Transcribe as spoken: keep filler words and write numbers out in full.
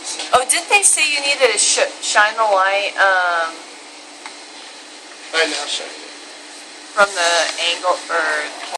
Oh, didn't they say you needed to sh shine the light um, I now shine it. from the angle or